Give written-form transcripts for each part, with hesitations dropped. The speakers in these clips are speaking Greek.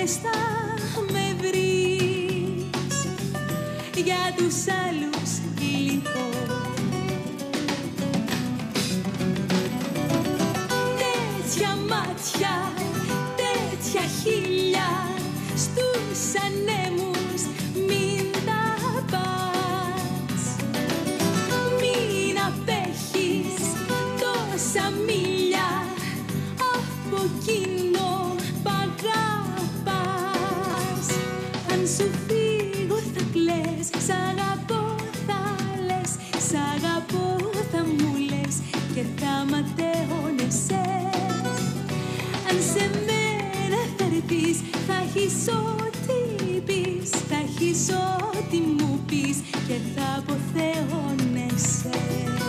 λες θα με βρεις, για τους άλλους γλυκό. Τέτοια μάτια, τέτοια χείλια, στους ανέμους μην τα πας. Μην απέχεις τόσα μίλια από εκείνο που αγαπάς. Αν σου φύγω θα κλαις, σ' αγαπώ θα λες, σ' αγαπώ θα μου λες και θα ματαιώνεσαι. Αν σε μένα θα έρθεις, θα έχεις ό,τι πεις, θα έχεις ό,τι μου πεις και θα αποθεώνεσαι.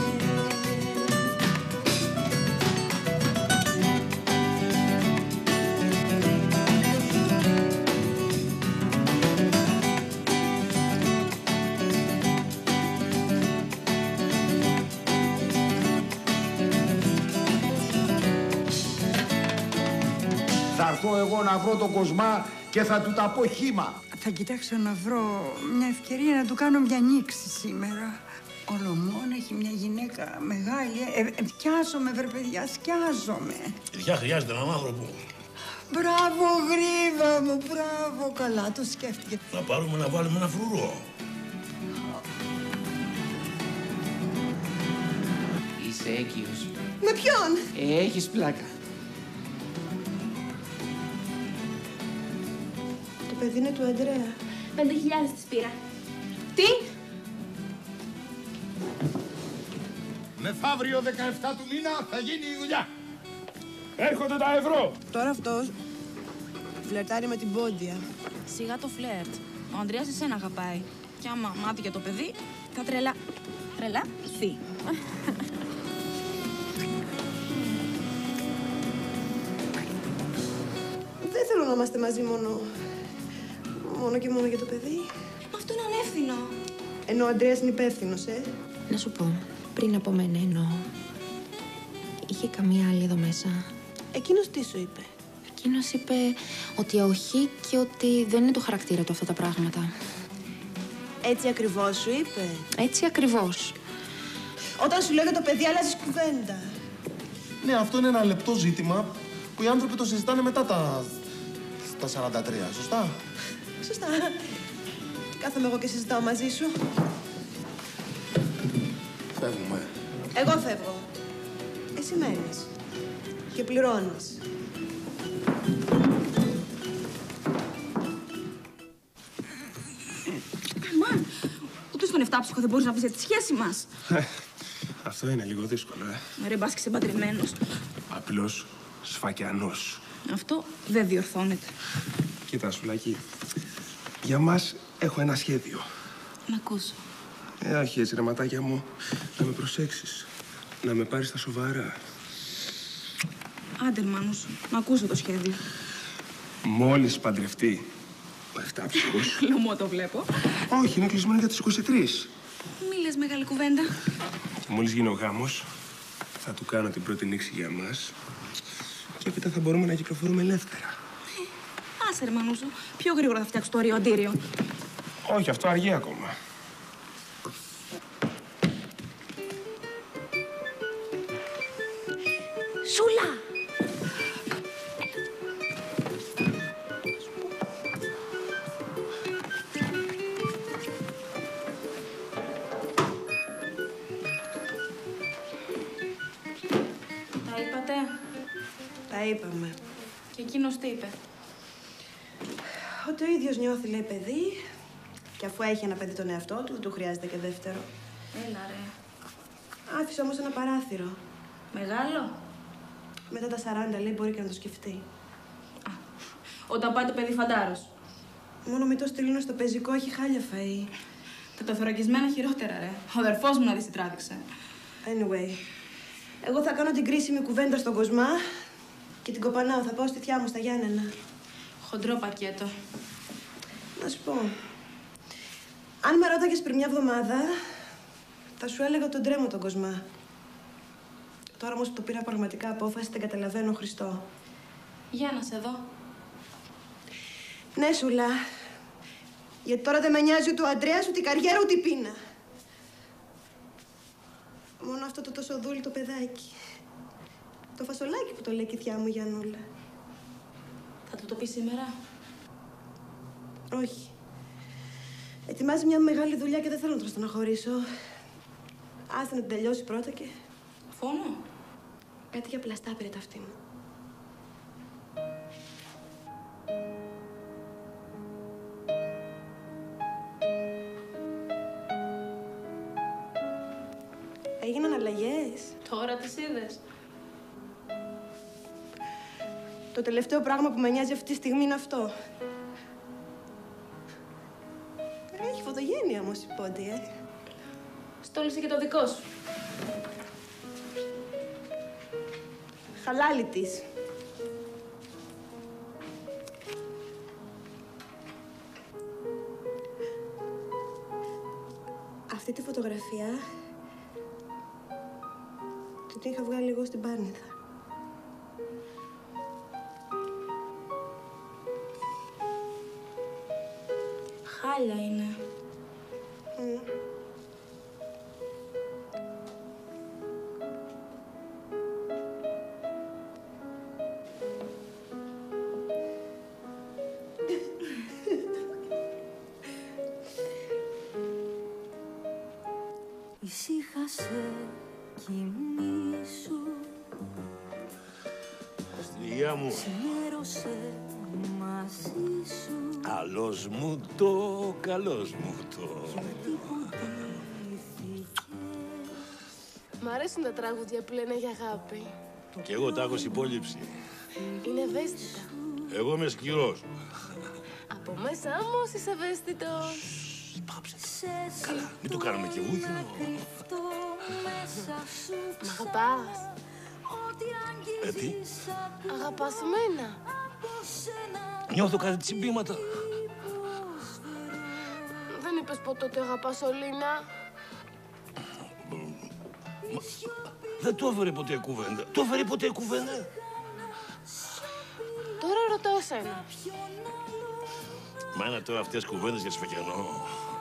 Θα έρθω εγώ να βρω τον Κοσμά και θα του τα πω χύμα. Θα κοιτάξω να βρω μια ευκαιρία να του κάνω μια νήξη σήμερα. Ο Λομών έχει μια γυναίκα μεγάλη. Σκιάζομαι, βρε παιδιά, σκιάζομαι. Ποια χρειάζεται έναν άνθρωπο. Μπράβο, γρήβα μου, μπράβο. Καλά το σκέφτηκε. Να πάρουμε να βάλουμε ένα φρουρό. Είσαι έγκυος. Με ποιον? Έχεις πλάκα. Το παιδί είναι του Αντρέα. 5.000 της πήρα. Τι? Μεθαύριο 17 του μήνα θα γίνει η δουλειά. Έρχονται τα ευρώ. Τώρα αυτός φλερτάρει με την Πόντια. Σιγά το φλερτ. Ο Ανδρέας εσένα αγαπάει. Κι άμα μάθει για το παιδί, θα τρελαθεί. Δεν θέλω να είμαστε μαζί μόνο και μόνο για το παιδί. Μα αυτό είναι ανεύθυνο. Ενώ ο Αντρέας είναι υπεύθυνος, Να σου πω, πριν από μένα εννοώ, είχε καμία άλλη εδώ μέσα? Εκείνος τι σου είπε? Εκείνος είπε ότι όχι και ότι δεν είναι το χαρακτήρα του αυτά τα πράγματα. Έτσι ακριβώς σου είπε? Έτσι ακριβώς. Όταν σου λέω για το παιδί, αλλάζεις κουβέντα. Ναι, αυτό είναι ένα λεπτό ζήτημα που οι άνθρωποι το συζητάνε μετά τα 43, σωστά? Σωστά. Κάθομαι εγώ και συζητάω μαζί σου. Φεύγουμε. Εγώ φεύγω. Εσύ μένεις. Και πληρώνεις. Αμάν, ούτε στον εφτάψυχο δεν μπορείς να πεις για τη σχέση μας. Αυτό είναι λίγο δύσκολο, Ρε μπας και είσαι παντρεμένος. Απλώς σφακιανός. Αυτό δεν διορθώνεται. Κοίτα, Σουλάκη, για μας έχω ένα σχέδιο. Να ακούσω. Όχι έτσι, ρε ματάκια μου, να με προσέξεις. Να με πάρεις στα σοβαρά. Άντε, μάνο σου, να ακούσω το σχέδιο. Μόλις παντρευτεί ο εφτάψυχος. Λωμό το βλέπω. Όχι, είναι κλεισμένο για τις 23. Μη λες μεγάλη κουβέντα. Και μόλις γίνει ο γάμος, θα του κάνω την πρώτη νήξη για μας. Και έπειτα θα μπορούμε να κυκλοφορούμε ελεύθερα. Άσε ρε μάνο σου, πιο γρήγορα θα φτιάξω το οριοντήριο. Όχι, αυτό αργεί ακόμα. Σούλα! Τα είπατε? Τα είπαμε. Και εκείνος τι είπε? Ότι ο ίδιος νιώθει, λέει, παιδί. Και αφού έχει ένα παιδί τον εαυτό του, δεν του χρειάζεται και δεύτερο. Έλα ρε. Άφησε όμως ένα παράθυρο. Μεγάλο? Μετά τα 40, λέει, μπορεί και να το σκεφτεί. Όταν πάει το παιδί φαντάρος. Μόνο μην το στείλουν στο πεζικό, έχει χάλια φαΐ. Τα τεθωρακισμένα χειρότερα, ρε. Ο αδερφός μου να δεις τι τράβηξε. Anyway, εγώ θα κάνω την κρίσιμη κουβέντα στον Κοσμά και την κοπανάω. Θα πάω στη θιά μου στα Γιάννενα. Χοντρό πακέτο. Να σου πω. Αν με ρώταγες πριν μια εβδομάδα, θα σου έλεγα τον τρέμω τον Κοσμά. Τώρα όμως που το πήρα πραγματικά απόφαση, δεν καταλαβαίνω Χριστό. Για να σε δω. Ναι, Σούλα. Γιατί τώρα δεν με νοιάζει ούτε ο Αντρέας, ούτε η καριέρα, ούτε η πείνα. Μόνο αυτό το τόσο δούλη το παιδάκι. Το φασολάκι που το λέει η θιά μου, Γιαννούλα. Θα του το πει σήμερα? Όχι. Ετοιμάζει μια μεγάλη δουλειά και δεν θέλω να τον στενοχωρήσω. Άστε να την τελειώσει πρώτα και... Φόνο? Κάτι για πλαστά πήρε τα αυτή μου. Έγιναν αλλαγές. Τώρα τις είδες? Το τελευταίο πράγμα που με νοιάζει αυτή τη στιγμή είναι αυτό. Έχει φωτογένεια όμως η Πόντι, Στόλισε και το δικό σου. Χαλάλι της. Αυτή τη φωτογραφία την είχα βγάλει εγώ στην Πάρνηθα. Χάλια είναι. Ησύχασε, κοιμήσου. Γεια μου. Ξημέρωσε μαζί σου. Καλός μου το, καλός μου το. Μ' αρέσουν τα τραγούδια που λένε για αγάπη. Κι εγώ τα έχω συμπόληψη. Είναι ευαίσθητα. Εγώ είμαι σκληρός. Από μέσα όμως είσαι ευαίσθητος. Πάψε. Καλά, μην το κάνουμε και βούκινο. Μ' αγαπάς. Τι? Αγαπάς εμένα. Νιώθω κάτι τσιμπήματα. Δεν είπες ποτέ ότι αγαπάς Ολίνα. Δεν το έφερε ποτέ κουβέντα. Το έφερε ποτέ κουβέντα. Τώρα ρωτώ εσένα. Μα είναι τώρα αυτές κουβέντες για σφαγιανό.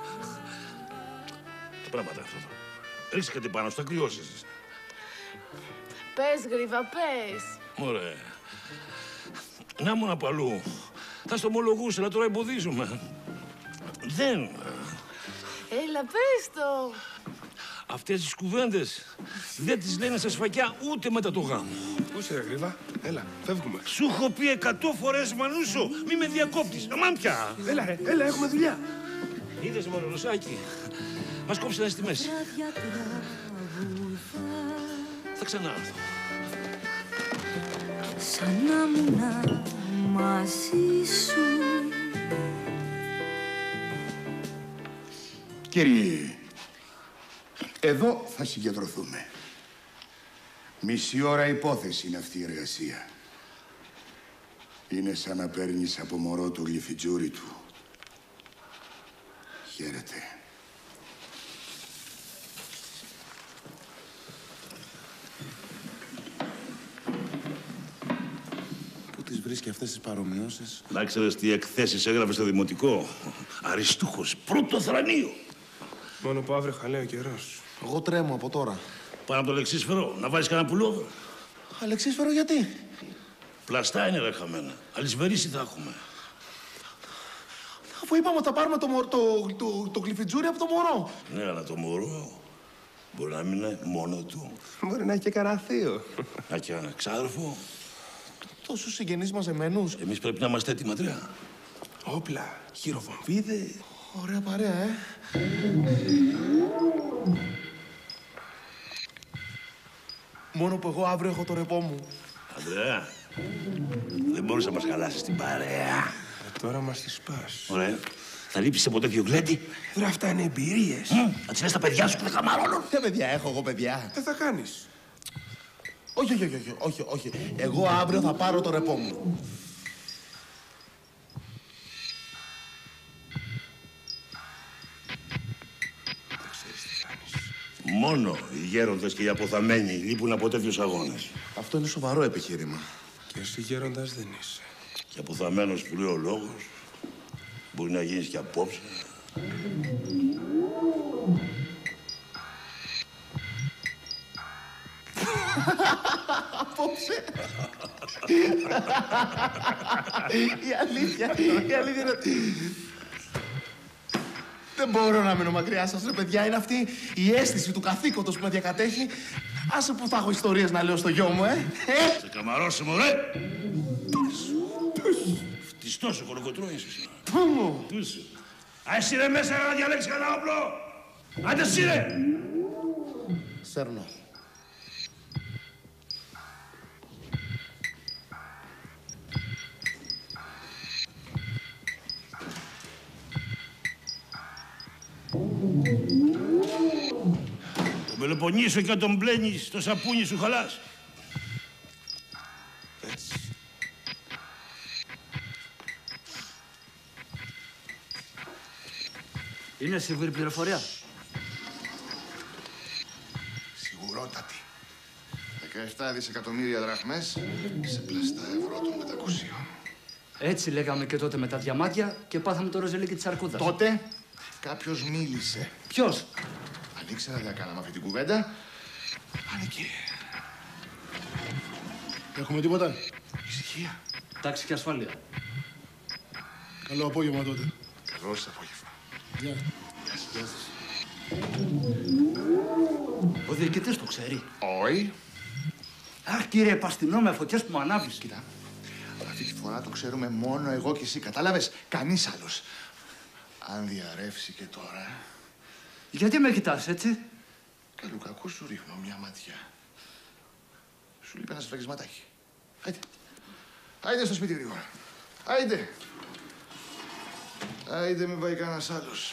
Τι πράγματα αυτό. Ρίξε κάτι πάνω σου, θα κρυώσεις. Πες, Γρήβα, πες. Ωραία. Να ήμουν από αλλού. Θα στο ομολογούσα, αλλά τώρα εμποδίζουμε. Δεν. Έλα, πες το. Αυτές τις κουβέντες δεν τις λένε σε σφακιά ούτε μετά το γάμο. Πού είσαι, Γρήβα? Έλα, φεύγουμε. Σου έχω πει 100 φορές, Μανούσο, μη με διακόπτεις. Αμάν πια. Έλα, έχουμε δουλειά. Είδες, μόνο Ρωσάκι. Μας κόψανε στη μέση. Θα ξανάρθω. Σαν να ήμουν μαζί σου. Κύριοι, εδώ θα συγκεντρωθούμε. Μισή ώρα υπόθεση είναι αυτή η εργασία. Είναι σαν να παίρνεις από μωρό το γλυφιτζούρι του. Χαίρετε. Πού τις βρίσκει αυτές τις παρομοιώσεις? Να ξέρεις τι εκθέσεις έγραφε στο δημοτικό. Αριστούχος, πρώτο θρανείο. Μόνο που αύριο χαλάει ο καιρός. Εγώ τρέμω από τώρα. Πάνω από το λεξίσφαιρο, να βάλεις κανένα πουλόβερ. Αλεξίσφαιρο γιατί? Πλαστά είναι ρε χαμένα. Αλυσβερίσι θα έχουμε. Αφού είπαμε ότι θα πάρουμε το γλυφιτζούρι από το μωρό. Ναι, αλλά το μωρό μπορεί να μην είναι μόνο του. Μπορεί να έχει και κανένα θείο. Να και ένα ξάδερφο. Τόσους συγγενείς μαζεμένους. Εμείς πρέπει να είμαστε έτοιμα, τρία. Όπλα, χειροβομβίδες. Ωραία παρέα, Μόνο που εγώ αύριο έχω το ρεπό μου. Ανδρέα, δεν μπορείς να μας χαλάσεις την παρέα. Τώρα μας τη σπάς. Ωραία. Θα λείψεις από τέτοιο γλέντι. Τώρα αυτά είναι εμπειρίες. Θα τις λες τα παιδιά σου και θα χαμαρώνουν. Τι παιδιά έχω εγώ, παιδιά? Τι θα κάνεις? Όχι. Εγώ αύριο θα πάρω το ρεπό μου. Δεν ξέρεις τι κάνεις. Μόνο οι γέροντες και οι αποθαμένοι λείπουν από τέτοιους αγώνες. Αυτό είναι σοβαρό επιχείρημα. Και εσύ γέροντας δεν είσαι. Και αποθαμένος που λέει ο λόγος. Μπορεί να γίνεις και απόψε. Απόψε. Η αλήθεια είναι... Δεν μπορώ να μείνω μακριά σας, ρε παιδιά. Είναι αυτή η αίσθηση του καθήκοντος που με διακατέχει. Άσε που θα έχω ιστορίες να λέω στο γιο μου, Σε καμαρώσαι, μωρέ! Φτιστός ο κολοκοτρό είσαι. Πού! Α, εσύ ρε μέσα να διαλέξεις κανένα όπλο! Άντε εσύ ρε! Σέρνω. Τον Πελοποννήσο και τον μπλένεις, το σαπούνι σου χαλάς. Έτσι. Είναι σίγουρη πληροφορία. Σιγουρότατη. 17 δισεκατομμύρια δραχμές σε πλαστά ευρώ των μετακουσίων. Έτσι λέγαμε και τότε με τα διαμάτια και πάθαμε το ροζελίκι της αρκούδας. Τότε κάποιος μίλησε. Ποιος? Αν ήξερα δεν θα κάναμε αυτή την κουβέντα. Ανήκει. Έχουμε τίποτα? Ησυχία. Τάξη και ασφάλεια. Καλό απόγευμα τότε. Καλό σας απόγευμα. Γεια. Γεια σας. Ο διοικητής το ξέρει. Όχι. Αχ, κύριε Παστινό, με φωτιές που μου ανάβεις. Κοίτα, αυτή τη φορά το ξέρουμε μόνο εγώ και εσύ. Κατάλαβες, κανείς άλλος. Αν διαρρεύσει και τώρα... Γιατί με κοιτάς έτσι? Καλού κακού σου ρίχνω μια ματιά. Σου λείπει ένα σφραγισματάκι. Άιντε. Άιντε στο σπίτι γρήγορα. Άιντε. Άιντε, μην πάει κανένας άλλος.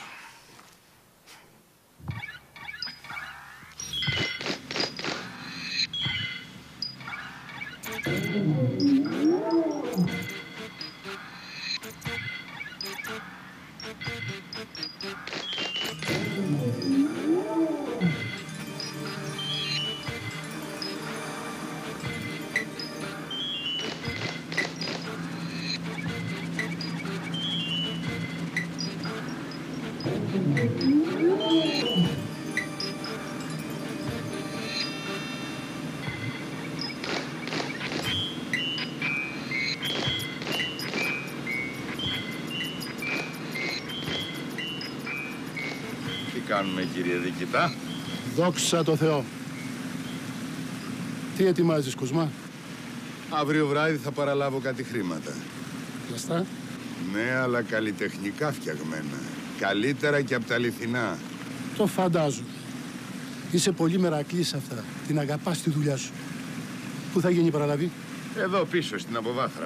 Τι κάνουμε, κύριε Διοικητά? Δόξα τω Θεώ. Τι ετοιμάζεις, Κοσμά? Αύριο βράδυ θα παραλάβω κάτι χρήματα. Πλαστά? Ναι, αλλά καλλιτεχνικά φτιαγμένα. Καλύτερα και από τα αληθινά. Το φαντάζομαι. Είσαι πολύ μερακλής σε αυτά. Την αγαπάς τη δουλειά σου. Πού θα γίνει η παραλαβή? Εδώ πίσω, στην Αποβάθρα.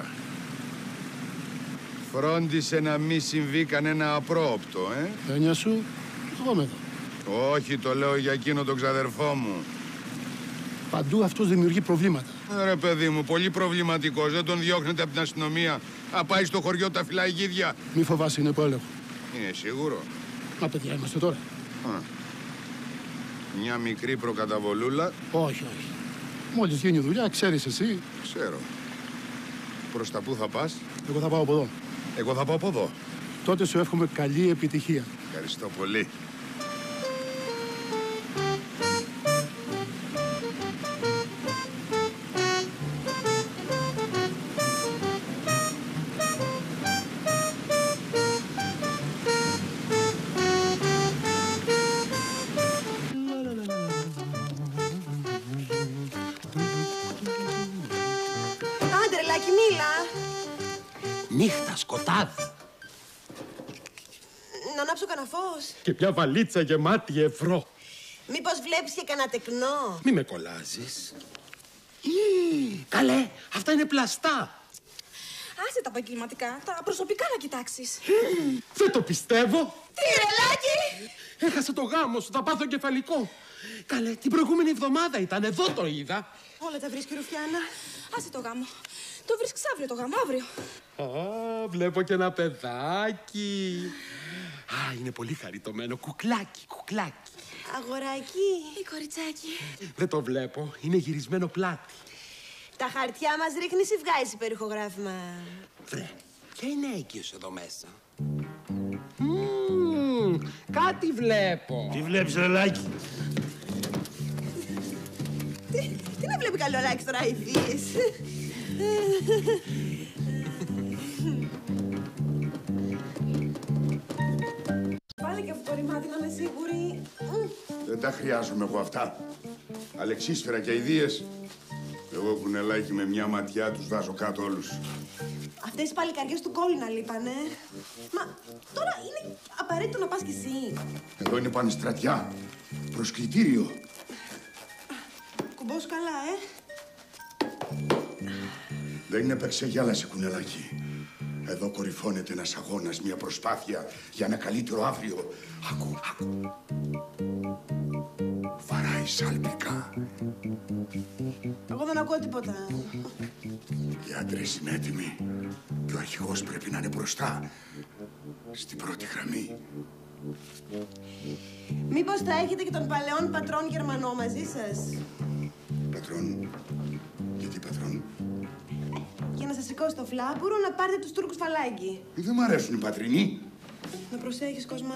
Φρόντισε να μην συμβεί κανένα απρόοπτο, Έννοια σου, εγώ είμαι εδώ. Όχι, το λέω για εκείνο τον ξαδερφό μου. Παντού αυτός δημιουργεί προβλήματα. Ρε παιδί μου, πολύ προβληματικός. Δεν τον διώχνετε από την αστυνομία. Να πάει στο χωριό τα φυλαγίδια. Μη φοβάσαι, είναι υπό έλεγχο. Είναι σίγουρο? Μα παιδιά, είμαστε τώρα. Μια μικρή προκαταβολούλα. Όχι, όχι. Μόλις γίνει η δουλειά, ξέρεις εσύ. Ξέρω. Προς τα πού θα πας? Εγώ θα πάω από εδώ. Εγώ θα πάω από εδώ. Τότε σου εύχομαι καλή επιτυχία. Ευχαριστώ πολύ. Νύχτα, σκοτάδι. Να ανάψω κανένα φως. Και μια βαλίτσα γεμάτη ευρώ. Μήπως βλέπεις και κανένα τεκνό? Μη με κολλάζεις. Καλέ, αυτά είναι πλαστά. Άσε τα επαγγελματικά, τα προσωπικά να κοιτάξεις. Δεν το πιστεύω. Τρελάκι! Έχασα το γάμο σου, θα πάθω κεφαλικό. Καλέ, την προηγούμενη εβδομάδα ήταν, εδώ το είδα. Όλα τα βρίσκει, Ρουφιάνα. Άσε το γάμο. Το βρίσκεις αύριο το γάμο, αύριο. Α, βλέπω και ένα παιδάκι. Α, είναι πολύ χαριτωμένο. Κουκλάκι, κουκλάκι. Αγοράκι. Ή κοριτσάκι. Δεν το βλέπω. Είναι γυρισμένο πλάτη. Τα χαρτιά μας ρίχνεις ή βγάζεις υπερηχογράφημα? Βρε, Ποια είναι έγκυος εδώ μέσα? Κάτι βλέπω. Τι βλέπεις, Ρελάκη? Τι να βλέπει καλό Λάκης τώρα, ηδίες. Βάλε και αυτό το ρημάδι να είμαι σίγουρη. Δεν τα χρειάζομαι εγώ αυτά. Αλεξίσφαιρα και αηδίες. Εγώ κουνελάκι με μια ματιά τους βάζω κάτω όλους. Αυτές οι παλικαριές του κόλληνα λείπανε. Μα τώρα είναι απαραίτητο να πας κι εσύ. Εδώ είναι πανεστρατιά. Προσκλητήριο. Κουμπός καλά, Δεν είναι περσεγιάλα, κουνελάκι. Εδώ κορυφώνεται ένας αγώνας, μια προσπάθεια για ένα καλύτερο αύριο. Άκου, άκου. Βαράει σάλπικα. Εγώ δεν ακούω τίποτα. Οι άντρες είναι έτοιμοι. Και ο αρχηγός πρέπει να είναι μπροστά. Στην πρώτη γραμμή. Μήπως θα έχετε και τον παλαιόν πατρόν Γερμανό μαζί σας? Πατρόν. Γιατί πατρόν? Για να σας σηκώσει το φλάπουρο να πάρετε τους Τούρκους φαλάκι. Δεν μ' αρέσουν οι πατρινοί. Να προσέχεις, Κοσμά.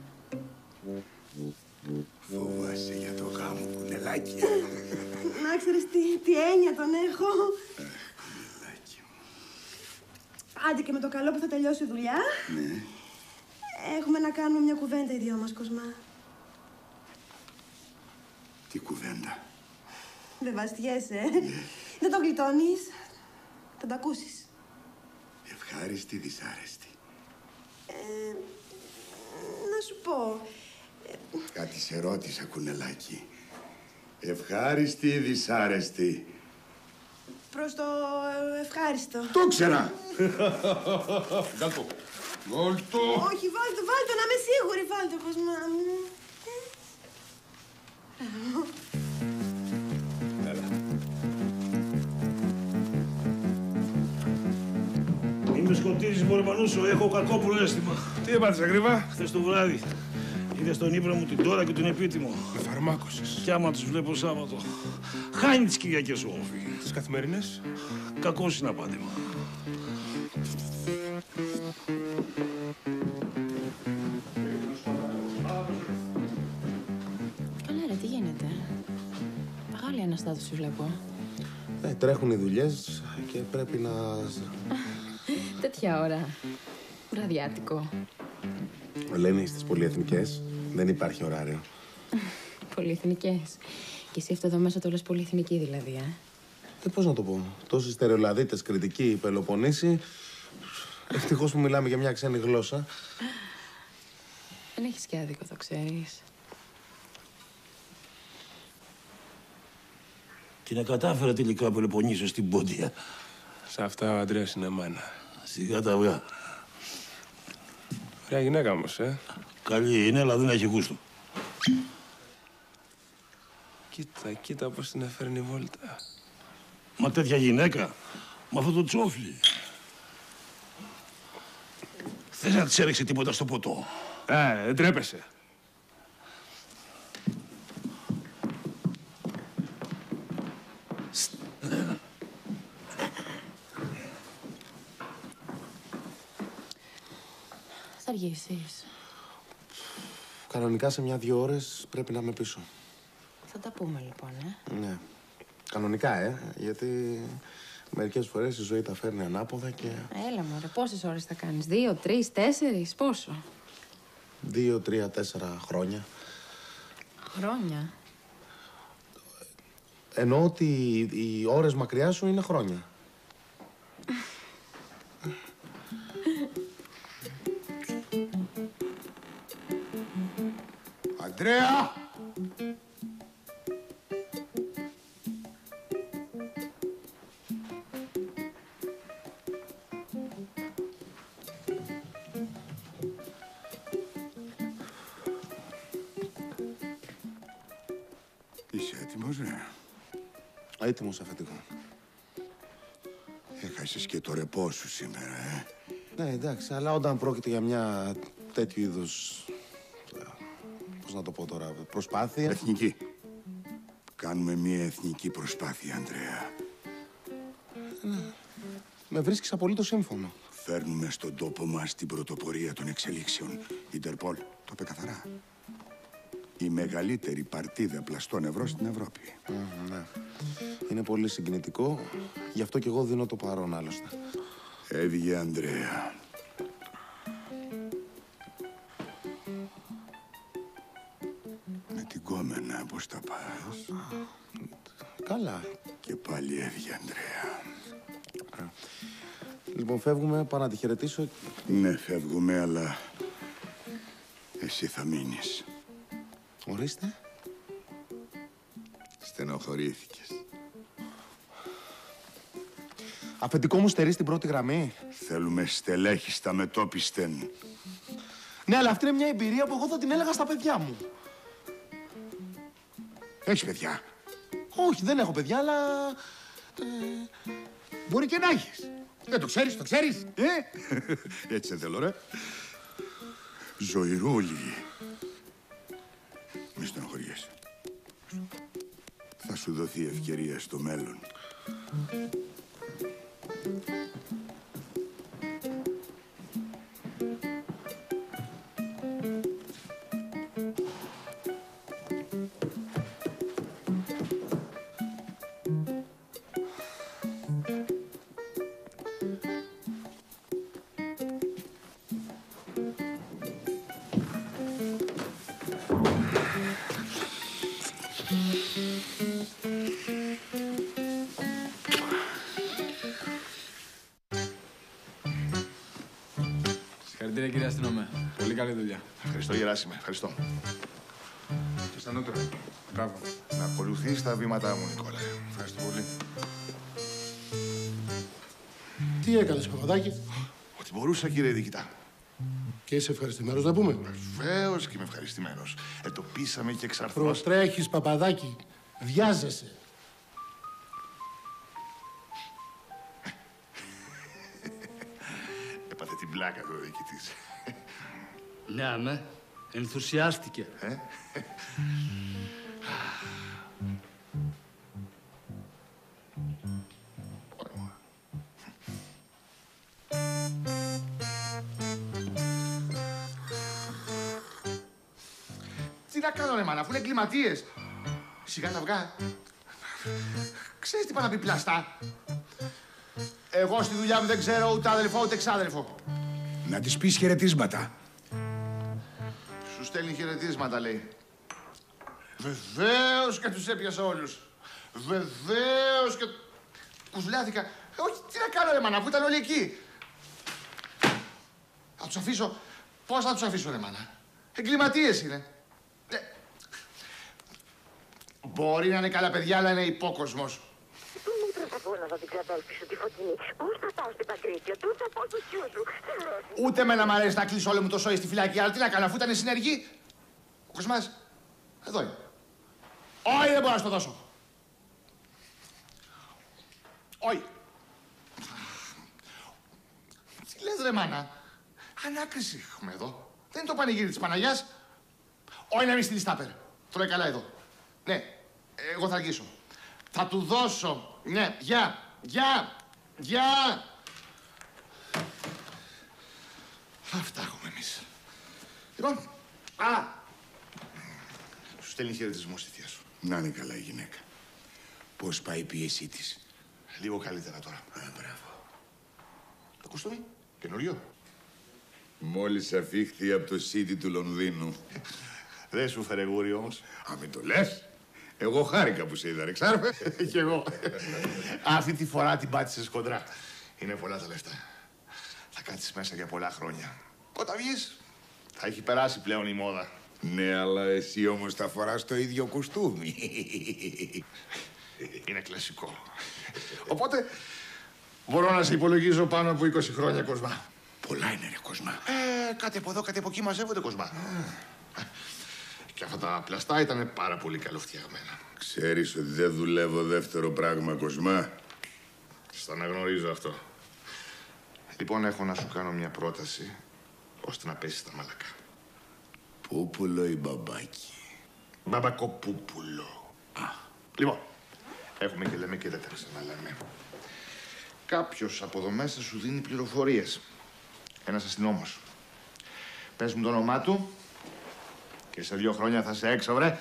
Φοβάσαι για το γάμο, κουνελάκι. Να ξέρεις τι έννοια τον έχω. Κουνελάκι μου. Άντε και με το καλό που θα τελειώσει η δουλειά. Ναι. Έχουμε να κάνουμε μια κουβέντα οι δυο μας, Κοσμά. Τι κουβέντα? Δεν βαστιέσαι, Δεν το γλιτώνεις. Θα τα ακούσεις. Ευχάριστη, δυσάρεστη. Να σου πω. Κάτι σε ρώτησα, κουνελάκι. Ευχάριστη ή δυσάρεστη? Προς το ευχάριστο. Το ξέρα! Βάλτο. Βάλτο. Όχι, βάλτο, να είμαι σίγουρη. Βάλτο, Κοσμά. Έλα. Είμαι σκοτίζεις, Μορμανούσο. Έχω κακό προαίσθημα. Τι έπαθες, Αγρίβα? Χθες το βράδυ είδε στον ύπνο μου την Τώρα και τον Επίτιμο. Με φαρμάκωσες. Κι άμα τους βλέπω Σάββατο, χάνει τις Κυριακές ο Όφη. Τις καθημερινές. Κακό συναπάντημα. Καλά ρε, τι γίνεται? Μεγάλη αναστάτωση βλέπω. Τρέχουν οι δουλειές και πρέπει να... Τέτοια ώρα. Βραδιάτικο. Λένε στις πολυεθνικές δεν υπάρχει ωράριο. Πολυεθνικές. Και εσύ αυτό εδώ μέσα το λες πολυεθνική δηλαδή, Πώς να το πω. Τόσοι στερεολαδίτες, Κρητικοί, Πελοποννήσοι. Ευτυχώς που μιλάμε για μια ξένη γλώσσα. Δεν έχεις και άδικο, το ξέρεις. Τι να κατάφερε τελικά ο Πελοποννήσιος στην Πόντια. Σε αυτά ο Αντρέας είναι μάνα. Σιγά τα αυγά. Ωραία γυναίκα όμως, Καλή είναι, αλλά δεν έχει γούστο. Κοίτα πώς την έφερνε η βόλτα. Μα τέτοια γυναίκα, με αυτό το τσόφλι. Θες να της έριξε τίποτα στο ποτό? Δεν τρέπεσαι. Θα αργήσεις. Κανονικά σε 1-2 ώρες πρέπει να είμαι πίσω. Θα τα πούμε λοιπόν, Ναι. Κανονικά, γιατί μερικές φορές η ζωή τα φέρνει ανάποδα και... Έλα μωρέ, πόσες ώρες θα κάνεις? 2, 3, 4, πόσο? 2, 3, 4 χρόνια. Χρόνια? Εννοώ ότι οι ώρες μακριά σου είναι χρόνια. Αντρέα! Είσαι έτοιμος, Έτοιμος, αφεντικό. Έχασες και το ρεπό σου σήμερα, Ναι, εντάξει, αλλά όταν πρόκειται για μια τέτοιου είδους... Πώς να το πω τώρα, προσπάθεια... Εθνική. Κάνουμε μια εθνική προσπάθεια, Αντρέα. Με βρίσκεις απολύτως σύμφωνο. Φέρνουμε στον τόπο μας την πρωτοπορία των εξελίξεων. Ιντερπολ το είπε καθαρά. Η μεγαλύτερη παρτίδα πλαστών ευρώ στην Ευρώπη. Ναι. Είναι πολύ συγκινητικό. Γι' αυτό και εγώ δίνω το παρόν, άλλωστε. Έβγε, Ανδρέα. Με την κόμενα, πώς τα πας? Καλά. Και πάλι έβγε, Ανδρέα. Λοιπόν, φεύγουμε, πάω να τη χαιρετήσω. Ναι, φεύγουμε, αλλά εσύ θα μείνεις. Ορίστε. Στενοχωρήθηκες. Αφεντικό μου στερεί στην πρώτη γραμμή. Θέλουμε στελέχη στα μετώπιστεν. Ναι, αλλά αυτή είναι μια εμπειρία που εγώ θα την έλεγα στα παιδιά μου. Έχεις παιδιά? Όχι, δεν έχω παιδιά, αλλά... Μπορεί και να έχεις. Δεν το ξέρεις, το ξέρεις. Έτσι δεν θέλω, ρε. Ζωηρούλη. Μη στενοχωριέσαι. Θα σου δοθεί ευκαιρία στο μέλλον. Συγχαρητήρια, κύριε αστυνομέ. Πολύ καλή δουλειά. Ευχαριστώ, Γεράσιμε. Ευχαριστώ. Και στα νότερα. Μπράβο. Να ακολουθείς τα βήματά μου, Νικόλα. Ευχαριστώ πολύ. Τι έκανες, Παπαδάκη? Ό,τι μπορούσα, κύριε διοικητά. Και είσαι ευχαριστημένος να πούμε? Βεβαίως και είμαι ευχαριστημένος. Εντοπίσαμε και εξαρθώς... Προστρέχεις, Παπαδάκη. Βιάζεσαι. Έπαθε την πλάκα του ο διοικητής. Ναι, αμέ. Ενθουσιάστηκε. Τι να κάνω, ρε μάνα, αφού είναι εγκληματίες. Σιγά τα αυγά. Ξέρεις τι πάει να πει πλαστά? Εγώ στη δουλειά μου δεν ξέρω ούτε αδελφό ούτε εξάδελφο. Να της πεις χαιρετίσματα. Σου στέλνει χαιρετίσματα, λέει. Βεβαίως και τους έπιασα όλους. Βεβαίως και... Κουζουλιάθηκα. Όχι, τι να κάνω, ρε μάνα, αφού ήταν όλοι εκεί. Θα τους αφήσω. Πώς θα τους αφήσω, ρε μάνα? Εγκληματίες είναι. Μπορεί να είναι καλά παιδιά, αλλά είναι υπόκοσμος. Μην προσπαθώ να δω την ξαδέλφη σου τη Φωτεινή. Πώς θα πάω στην Πατρίκιο, του θα πάω στο θείο σου. Ούτε εμένα μ' αρέσει να κλείσω όλο μου το σόι στη φυλακή, αλλά τι να κάνω, αφού ήταν συνεργοί. Ο Κοσμάς, εδώ είναι. Όχι, δεν μπορώ να σου το δώσω. Όχι. Τι λες, ρε μάνα? Ανάκριση έχουμε εδώ. Δεν είναι το πανηγύρι της Παναγιάς. Όχι να μην στείλεις τάπερ. Τρώει καλά εδώ. Ναι, εγώ θα αργήσω. Θα του δώσω. Ναι, γεια. Αυτά έχουμε εμείς. Λοιπόν, σου στέλνει χαιρετισμό στη θεία σου. Να είναι καλά η γυναίκα. Πώς πάει η πίεσή της? Λίγο καλύτερα τώρα. Μπράβο. Το κουστούμι, καινούριο. Μόλις αφήχθη από το City του Λονδίνου. Δεν σου φέρε γούρι όμως. Α, μην το λες. Εγώ χάρηκα που σε είδα, ρε ξάρπε. Κι εγώ. Αυτή τη φορά την πάτησες κοντρά. Είναι πολλά τα λεφτά. Θα κάτσεις μέσα για πολλά χρόνια. Όταν βγεις, θα έχει περάσει πλέον η μόδα. Ναι, αλλά εσύ όμως θα φοράς το ίδιο κουστούμι. Είναι κλασικό. Οπότε, μπορώ να σε υπολογίζω πάνω από 20 χρόνια, Κοσμά. Πολλά είναι, ρε Κοσμά. Κάτι από εδώ, κάτι από εκεί μαζεύονται, Κοσμά. Και αυτά τα πλαστά ήταν πάρα πολύ καλοφτιαγμένα. Ξέρεις ότι δεν δουλεύω δεύτερο πράγμα, Κοσμά. Στα αναγνωρίζω αυτό. Λοιπόν, έχω να σου κάνω μια πρόταση, ώστε να πέσεις τα μαλακά. Πούπουλο ή μπαμπάκι? Μπαμπακοπούπουλο. Λοιπόν, έχουμε και λέμε και δεν τα ξαναλέμε. Κάποιος από εδώ μέσα σου δίνει πληροφορίες. Ένας αστυνόμος. Πες μου το όνομά του και σε 2 χρόνια θα σε έξω, βρε.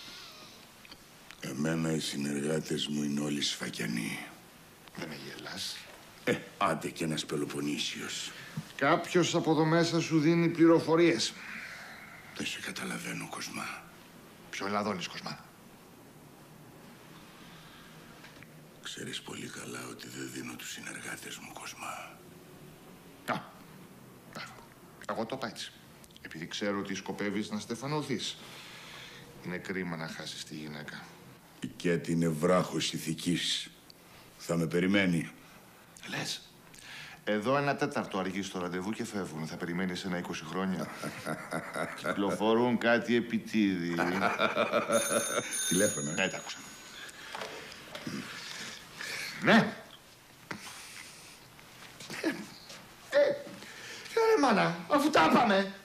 Εμένα οι συνεργάτες μου είναι όλοι σφακιανοί. Δεν με γελάς. Άντε κι ένας Πελοποννήσιος. Κάποιος από εδώ μέσα σου δίνει πληροφορίες. Δεν σε καταλαβαίνω, Κοσμά. Ποιο λαδώνεις, Κοσμά? Ξέρεις πολύ καλά ότι δεν δίνω τους συνεργάτες μου, Κοσμά. Εγώ το είπα έτσι. Επειδή ξέρω ότι σκοπεύεις να στεφανωθείς. Είναι κρίμα να χάσεις τη γυναίκα. Η Κέτη είναι βράχος ηθικής. Θα με περιμένει. Λες. Εδώ 1/4 αργεί στο ραντεβού και φεύγουν. Θα περιμένεις ένα 20 χρόνια. Κυκλοφορούν κάτι επιτίδη. Τηλέφωνο. Ναι, τα άκουσα. Ναι. Ρε μάνα, αφού τα είπαμε.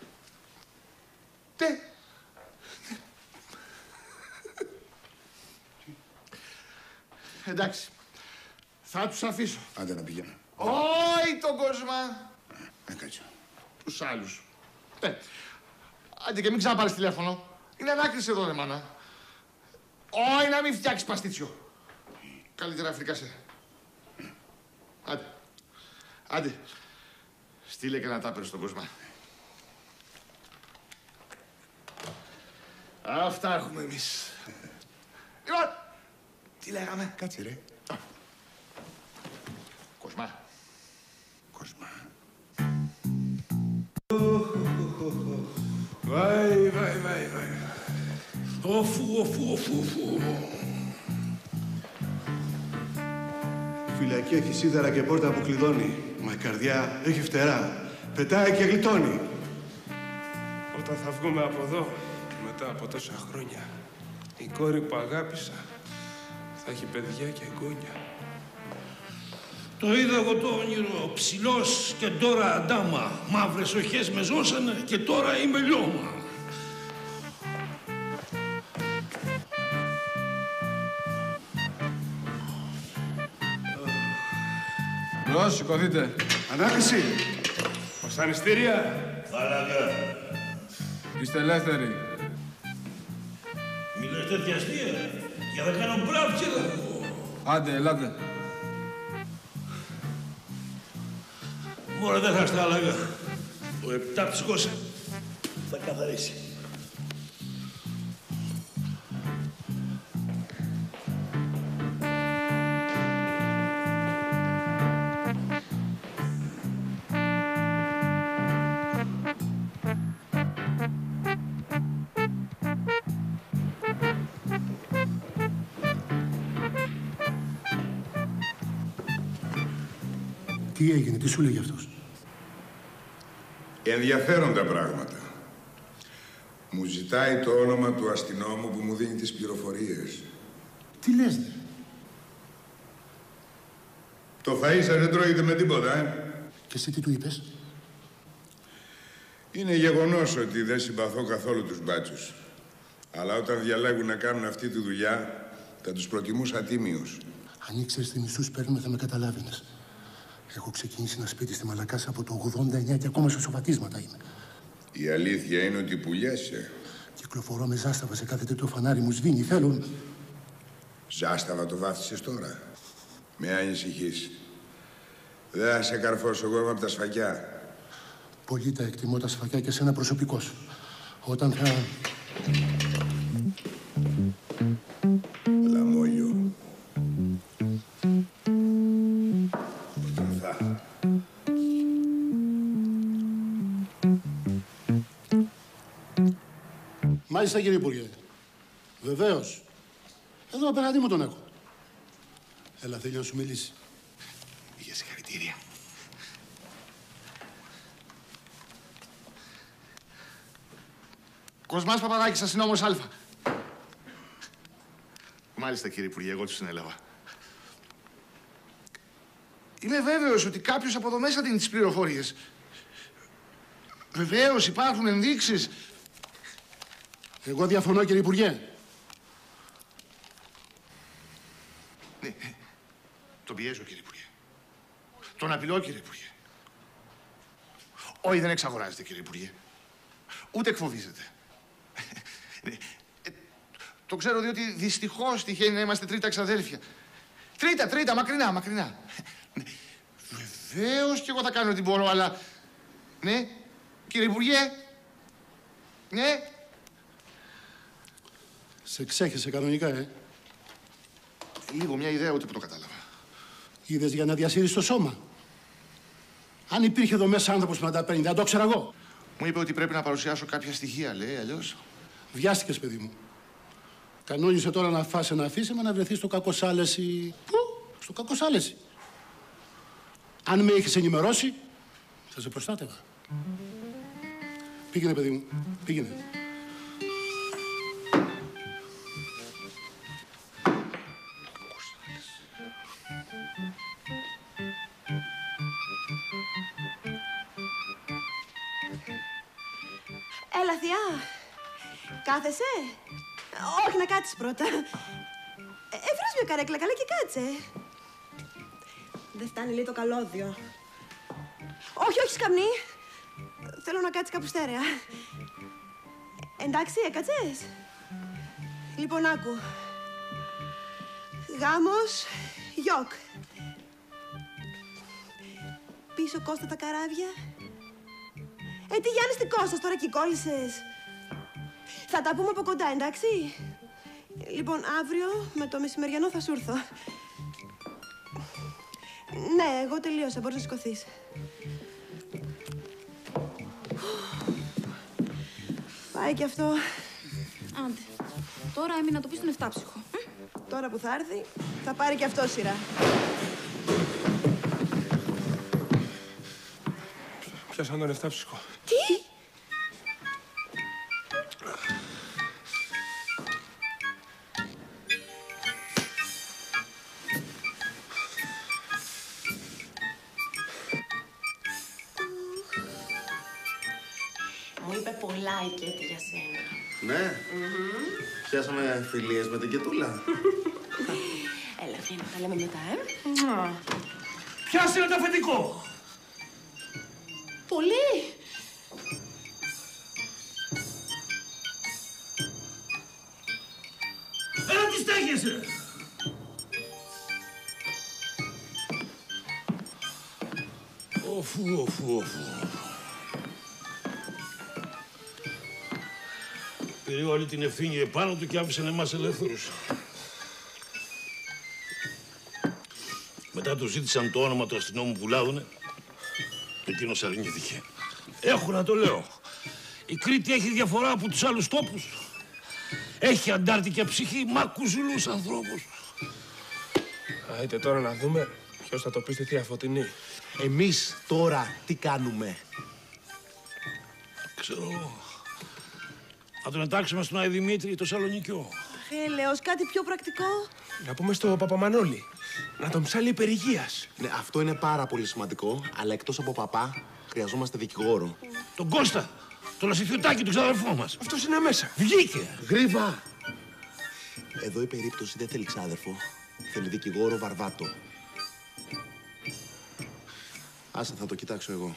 Εντάξει. Θα τους αφήσω. Άντε να πηγαίνω. Όχι τον Κοσμά. Κάτσω. Τους άλλους. Άντε και μην ξαναπάρεις τηλέφωνο. Είναι ανάκριση εδώ, ρε μάνα. Όχι να μην φτιάξεις παστίτσιο. Καλύτερα φρικάσαι. Άντε. Άντε. Στείλε και ένα τάπερ στον Κοσμά. Αυτά έχουμε εμείς. Λοιπόν, τι λέγαμε? Κάτσε, ρε. Κοσμά. Κοσμά. Βάι. Οφού. Η φυλακή έχει σίδερα και πόρτα που κλειδώνει. Μα η καρδιά έχει φτερά. Πετάει και γλιτώνει. Όταν θα βγούμε από εδώ, μετά από τόσα χρόνια, η κόρη που αγάπησα θα έχει παιδιά και εγγόνια. Το είδα εγώ το όνειρο, ψηλός και τώρα αντάμα. Μαύρες οχές με ζώσανε και τώρα είμαι λιώμα. Μπρος, σηκωθείτε. Ανάκριση. Βασανιστήρια. Φάλαγα. Είστε ελεύθεροι. Μιλάς τέτοια αστεία, για να κάνω μπράβτσελα. Άντε, ελάτε. Μωρέ, δεν θα στα άλλαγα. Ο επτάψυχος θα καθαρίσει. Τι έγινε, τι σου λέγει αυτός? Ενδιαφέροντα πράγματα. Μου ζητάει το όνομα του αστυνόμου που μου δίνει τις πληροφορίες. Τι λες, δε? Το φαΐ σας δεν τρώγεται με τίποτα, Και εσύ τι του είπες? Είναι γεγονός ότι δεν συμπαθώ καθόλου τους μπάτσους. Αλλά όταν διαλέγουν να κάνουν αυτή τη δουλειά, θα τους προτιμούσα τίμιους. Αν ήξερες τι μισθούς παίρνουμε, θα με καταλάβαινες. Έχω ξεκινήσει ένα σπίτι στη Μαλακάσα από το 89 και ακόμα σε σοβατίσματα είμαι. Η αλήθεια είναι ότι πουλιέσαι. Κυκλοφορώ με ζάσταβα σε κάθε τέτοιο φανάρι μου σβήνει. Θέλουν. Ζάσταβα το βάφτισες τώρα. Με ανησυχείς. Δεν θα σε καρφώσω εγώ από τα σφακιά. Πολύ τα εκτιμώ τα σφακιά και σένα προσωπικός. Όταν θα... Λαμόγιο. Όταν θα... Μάλιστα, κύριε Υπουργέ. Βεβαίως. Εδώ απέναντί μου τον έχω. Έλα, θέλει να σου μιλήσει. Για συγχαρητήρια. Κοσμάς Παπαδάκης, αστυνόμος Α. Μάλιστα, κύριε Υπουργέ, εγώ του συνέλαβα. Είμαι βέβαιος ότι κάποιος από εδώ μέσα δίνει τις πληροφορίες. Βεβαίως, υπάρχουν ενδείξεις. Εγώ διαφωνώ, κύριε Υπουργέ. Ναι, τον πιέζω, κύριε Υπουργέ. Τον απειλώ, κύριε Υπουργέ. Όχι, δεν εξαγοράζεται, κύριε Υπουργέ. Ούτε εκφοβίζεται. Το ξέρω διότι δυστυχώς τυχαίνει να είμαστε τρίτα ξαδέλφια. Τρίτα, μακρινά. Βεβαίως και εγώ θα κάνω ό,τι μπορώ, αλλά... Ναι, κύριε Υπουργέ. Ναι. Σε ξέχεσαι κανονικά, Λίγο, μια ιδέα, ούτε που το κατάλαβα. Είδες για να διασύρεις το σώμα. Αν υπήρχε εδώ μέσα άνθρωπος που να τα παίρνει, δεν το ήξερα εγώ. Μου είπε ότι πρέπει να παρουσιάσω κάποια στοιχεία, λέει, αλλιώς. Βιάστηκες, παιδί μου. Κανόνισε τώρα να φας ένα αφήσεμα να βρεθείς στο Κακοσάλεση. Πού? Στο Κακοσάλεση. Αν με είχες ενημερώσει, θα σε προστάτευα. Πήγαινε, παιδί μου. Πήγαινε. Έλα, θεία. Κάθεσαι. Όχι, να κάτσεις πρώτα. Βρες μια καρέκλα, καλά και κάτσε. Δεν φτάνει, λέει, το καλώδιο. Όχι, σκαμνή. Θέλω να κάτσεις κάπου στέρεα. Εντάξει, έκατσες. Λοιπόν, άκου. Γάμος, γιοκ. Πίσω Κώστα τα καράβια. Τι Γιάννης, τι Κώστας, τώρα και κόλλησες. Θα τα πούμε από κοντά, εντάξει. Λοιπόν, αύριο με το μεσημεριανό θα σου έρθω. Ναι, εγώ τελείωσα, μπορείς να σηκωθείς. Πάει και αυτό. Άντε, τώρα έμεινα να το πεις τον εφτάψυχο. Τώρα που θα έρθει, θα πάρει και αυτό σειρά. Πιάσαν τον εφτάψυχο. Τι? Μου είπε πολλά η Κέτη για σένα. Ναι. Πιάσαμε φιλίες με την Κετούλα. Έλα, βγαίνω, τα λέμε μετά, Πιάσε ένα αφεντικό. Πολύ. Έλα, τι στέκεσαι. Οφου. Πήρε όλη την ευθύνη επάνω του και άφησε εμάς ελεύθερους. Μετά του ζήτησαν το όνομα του αστυνόμου που λάδουνε. Εκείνος αρνήθηκε. Έχω να το λέω. Η Κρήτη έχει διαφορά από τους άλλους τόπους. Έχει αντάρτικη ψυχή, μα κουζουλούς ανθρώπους. Άιτε τώρα να δούμε ποιος θα το πει στη Θεία Φωτεινή. Εμείς τώρα τι κάνουμε? Ξέρω. Να τον εντάξουμε στον Άι Δημήτρη, το Σαλονικιό. Έλεος, κάτι πιο πρακτικό. Να πούμε στο Παπαμανόλη. Να τον ψάλει υπερηγείας. Ναι, αυτό είναι πάρα πολύ σημαντικό, αλλά εκτός από παπά, χρειαζόμαστε δικηγόρο. Τον Κώστα, τον Ασυθιωτάκη, τον ξαδερφό μας. Αυτός είναι μέσα. Βγήκε. Γρήβα! Εδώ η περίπτωση δεν θέλει ξάδερφο. Θέλει δικηγόρο Βαρβάτο. Άσε, θα το κοιτάξω εγώ.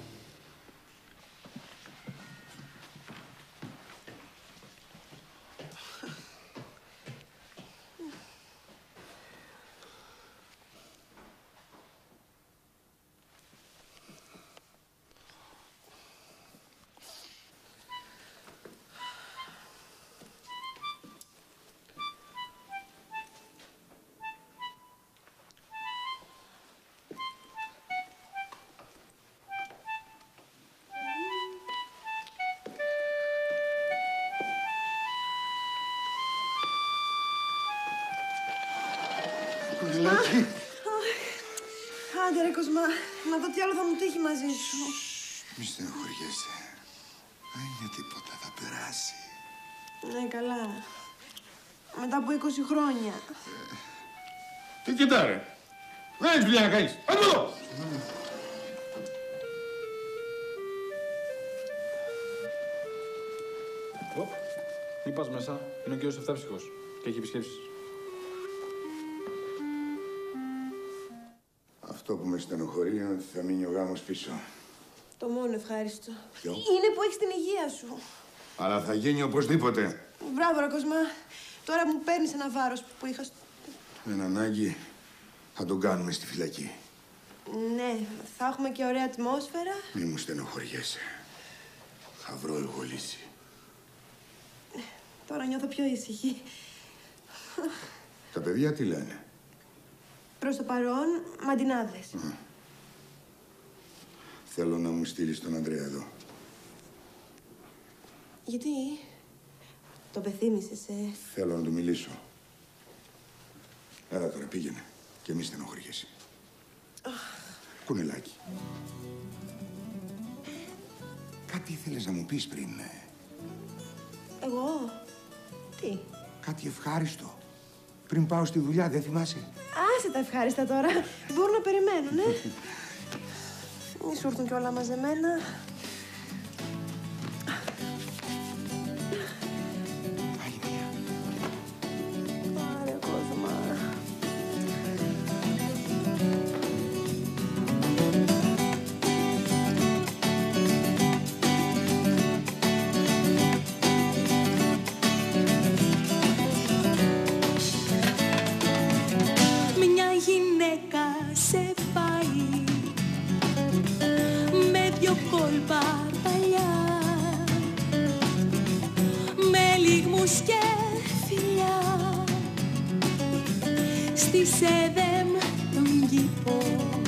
Άντε ρε Κοσμά, να δω τι άλλο θα μου τύχει μαζί σου. Μη στενοχωριέσαι. Δεν είναι τίποτα, θα περάσει. Ναι, καλά. Μετά από 20 χρόνια. Τι κοιτά, ρε. Δεν έχεις δουλειά να κάνεις. Άντε εδώ! Μην πας μέσα. Είναι ο κύριος Εφτάψυχος και έχει επισκέψεις. Αυτό που με με στενοχωρεί ότι θα μείνει ο γάμος πίσω. Το μόνο ευχάριστο. Ποιο? Είναι που έχεις την υγεία σου. Αλλά θα γίνει οπωσδήποτε. Μπράβο, ρε Κοσμά. Τώρα μου παίρνεις ένα βάρος που είχα στο... Δεν ανάγκη. Θα τον κάνουμε στη φυλακή. Ναι, θα έχουμε και ωραία ατμόσφαιρα. Μη μου στενοχωριέσαι. Θα βρω εγώ λύση. Τώρα νιώθω πιο ήσυχη. Τα παιδιά τι λένε? Προς το παρόν, μαντινάδες. Θέλω να μου στείλεις τον Ανδρέα εδώ. Γιατί? Το πεθύμησες, Θέλω να του μιλήσω. Έλα τώρα, πήγαινε. Και μη στενοχωριέσαι. Κουνελάκι. Κάτι ήθελες να μου πεις πριν, Εγώ? Τι? Κάτι ευχάριστο. Πριν πάω στη δουλειά, δεν θυμάσαι? Άσε τα ευχάριστα τώρα. Μπορούν να περιμένουν, Μη σου έρθουν κι όλα μαζεμένα. Πάρε, Κοσμά. Μια γυναίκα σε πάει με δυο κόλπα παλιά, με λιγμούς και φιλιά, στη Σεδέμ τον κήπο.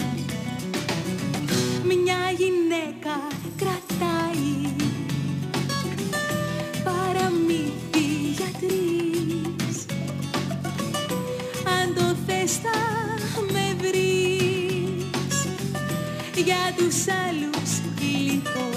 Μια γυναίκα κρατάει παραμύθι για τρεις. Αν το θες θα με βρεις, για τους άλλους λείπω.